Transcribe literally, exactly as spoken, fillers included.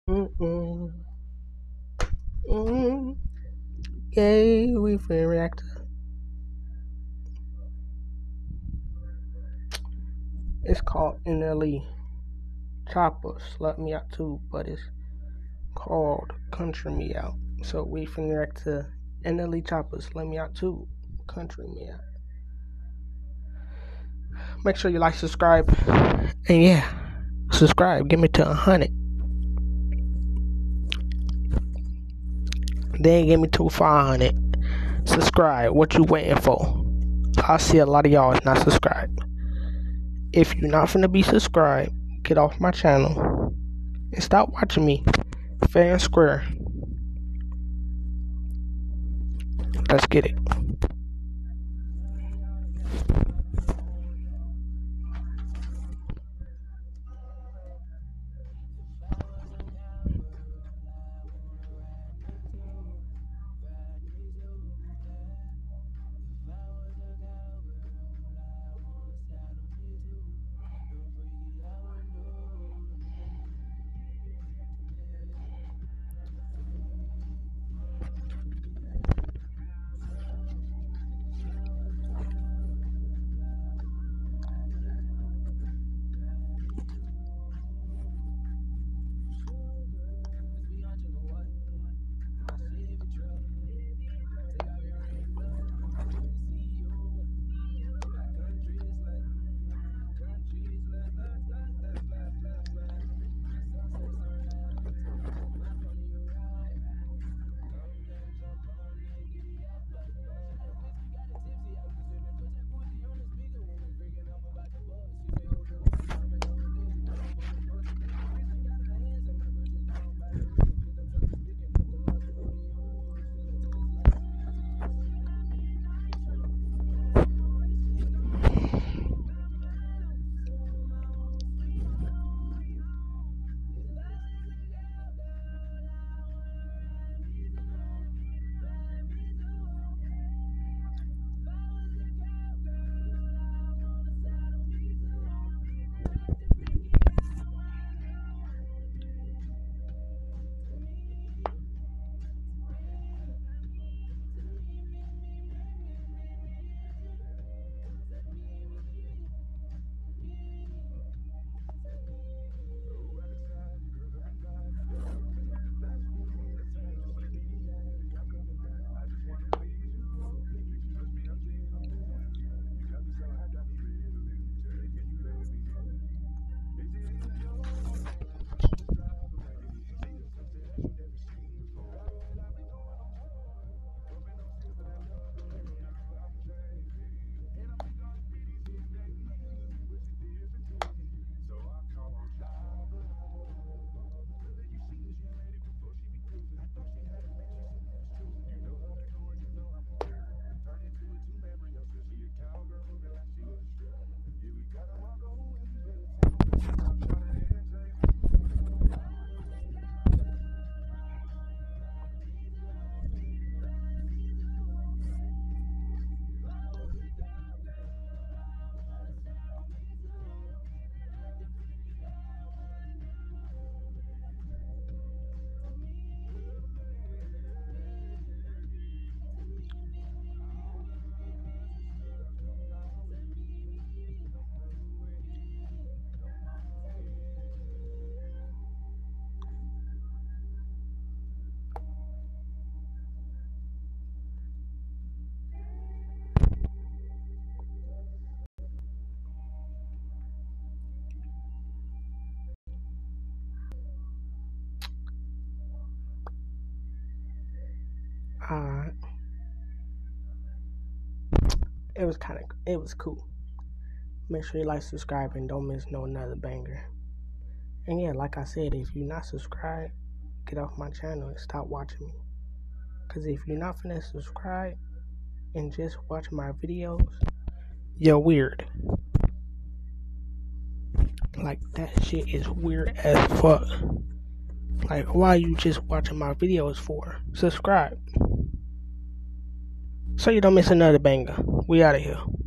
Mm-mm. Mm-mm. Yay, we finna react. It's called N L E. Choppa, Slut Me Out too, but it's called Country Me Out. So we finna react to N L E Choppa, Slut Me Out too, Country Me Out. Make sure you like, subscribe, and yeah, subscribe. Get me to a hundred. Then get me to five hundred. Subscribe. What you waiting for? I see a lot of y'all is not subscribed. If you're not finna be subscribed, get off my channel and stop watching me fair and square. Let's get it. Alright. It was kind of, it was cool. Make sure you like, subscribe, and don't miss no another banger. And yeah, like I said, if you're not subscribed, get off my channel and stop watching me. Cause if you're not finna subscribe and just watch my videos, you're weird. Like, that shit is weird as fuck. Like, why are you just watching my videos for? Subscribe so you don't miss another banger. We out of here.